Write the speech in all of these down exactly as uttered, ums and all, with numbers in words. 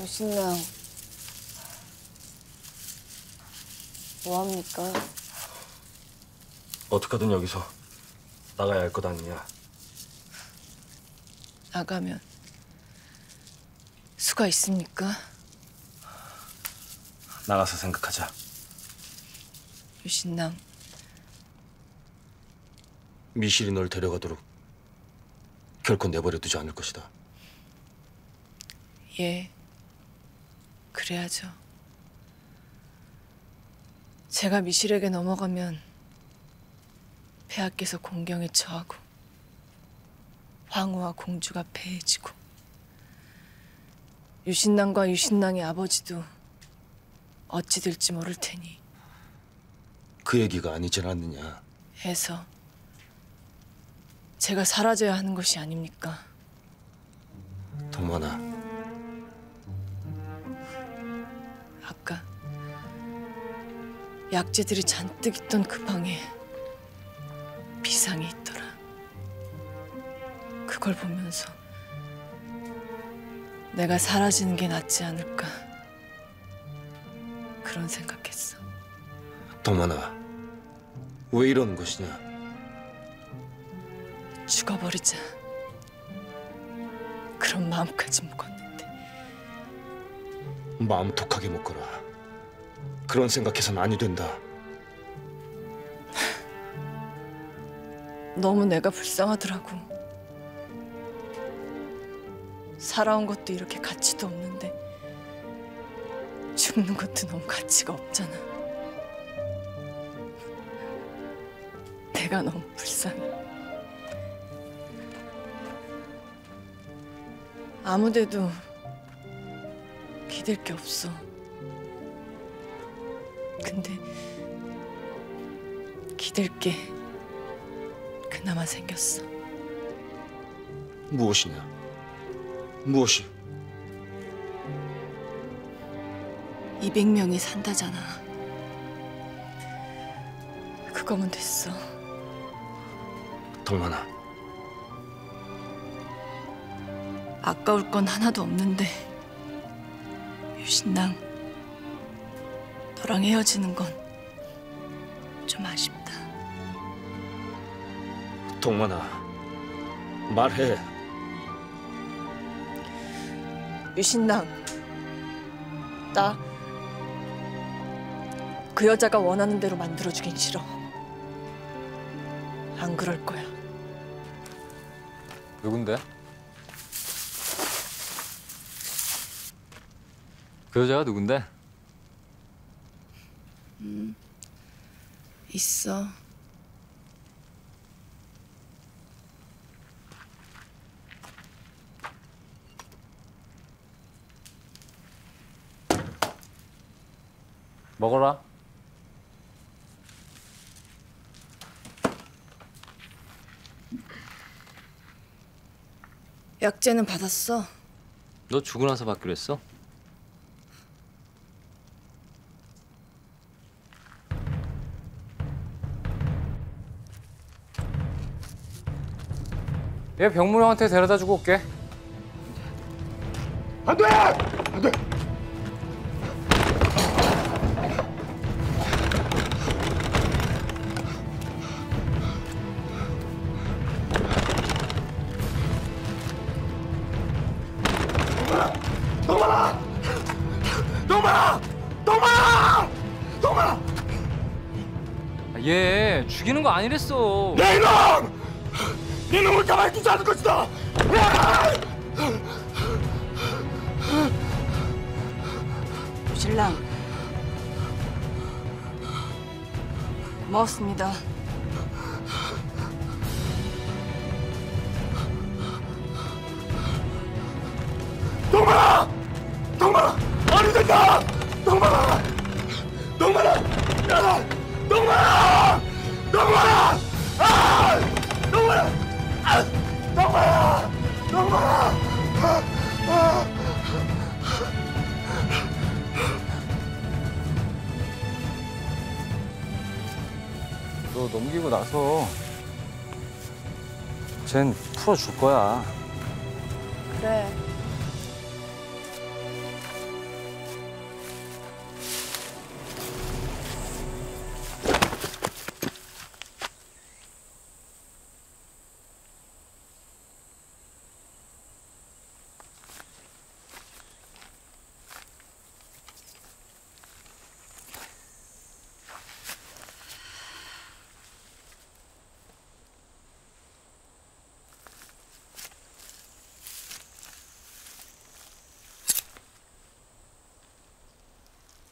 유신랑 뭐합니까? 어떻게든 여기서 나가야 할 것 아니냐. 나가면 수가 있습니까? 나가서 생각하자. 유신랑 미실이 널 데려가도록 결코 내버려두지 않을 것이다. 예, 그래야죠. 제가 미실에게 넘어가면 폐하께서 공경에 처하고 황후와 공주가 패해지고 유신랑과 유신랑의 아버지도 어찌 될지 모를 테니 그 얘기가 아니지 않느냐. 해서 제가 사라져야 하는 것이 아닙니까? 동만아, 아까 약재들이 잔뜩 있던 그 방에 비상이 있더라. 그걸 보면서 내가 사라지는 게 낫지 않을까 그런 생각했어. 동만아, 왜 이러는 것이냐? 죽어버리자 그런 마음까지 먹었는데 마음 독하게 먹거라. 그런 생각해서는 아니 된다. 너무 내가 불쌍하더라고. 살아온 것도 이렇게 가치도 없는데 죽는 것도 너무 가치가 없잖아. 내가 너무 불쌍해. 아무데도 기댈 게 없어. 근데 기댈 게 그나마 생겼어. 무엇이냐? 무엇이? 이백 명이 산다잖아. 그거면 됐어. 동만아, 아까울 건 하나도 없는데 유신랑 너랑 헤어지는 건 좀 아쉽다. 동만아, 말해. 유신랑, 나 그 여자가 원하는 대로 만들어주긴 싫어. 안 그럴 거야. 누군데? 그 여자가 누군데? 음, 있어. 먹어라. 약재는 받았어. 너 죽고 나서 받기로 했어? 얘 병문호 형한테 데려다 주고 올게. 안 돼! 안 돼! 동만아! 동만아! 동만아! 동만아! 얘 죽이는 거 아니랬어. 내 이놈! 네 놈을 가만히 두지 않을 것이다! 유신랑, 고맙습니다. 동만아! 동만아! 아니 된다! 동만아! 동만아! 야! 동만아! 동만아! 아! 동만아! 아! 동만아! 동만아! 아! 아! 너 넘기고 나서 쟨 풀어줄 거야. 그래.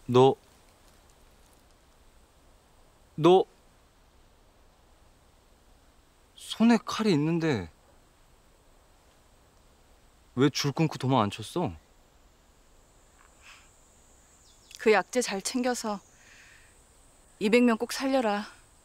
너, 너 손에 칼이 있는데 왜 줄 끊고 도망 안 쳤어? 그 약재 잘 챙겨서 이백 명 꼭 살려라.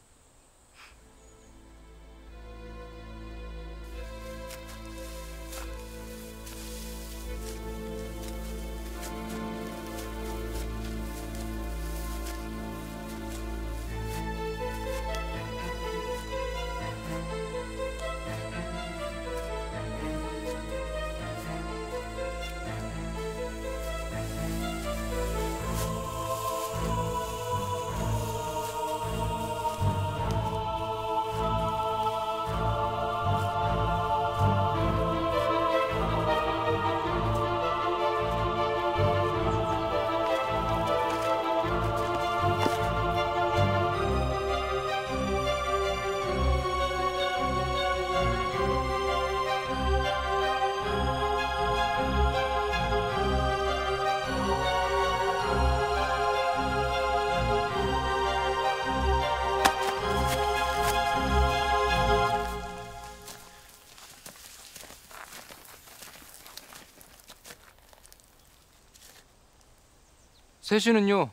셋이는요?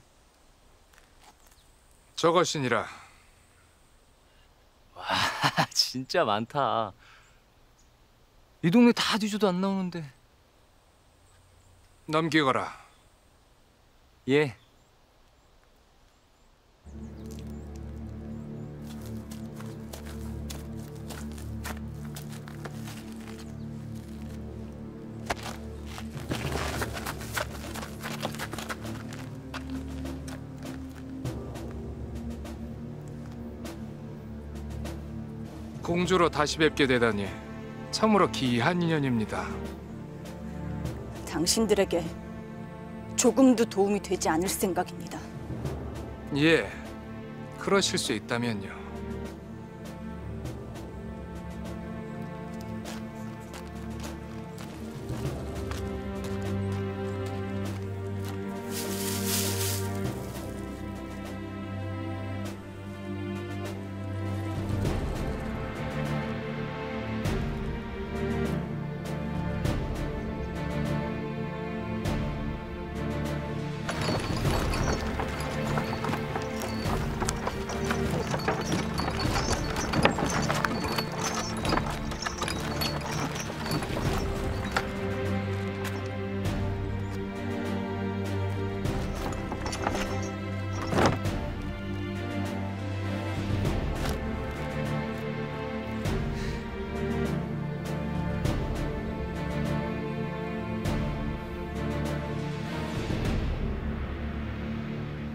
저것이니라. 아, 진짜 많다. 이 동네 다 뒤져도 안 나오는데. 넘기거라. 예. 공주로 다시 뵙게 되다니 참으로 기이한 인연입니다. 당신들에게 조금도 도움이 되지 않을 생각입니다. 예, 그러실 수 있다면요.